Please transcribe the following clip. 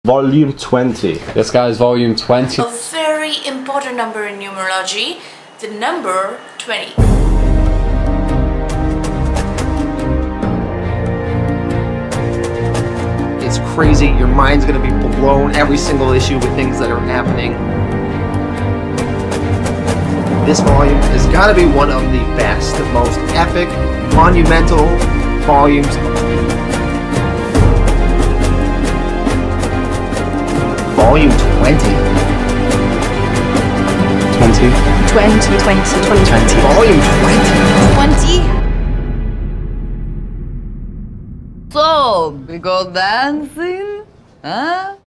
Volume 20. This guy's volume 20. A very important number in numerology, the number 20. It's crazy. Your mind's going to be blown every single issue with things that are happening. This volume has got to be one of the best, the most epic, monumental volumes. Volume 20. 20. 20. Volume 20. 20. So, we go dancing? Huh?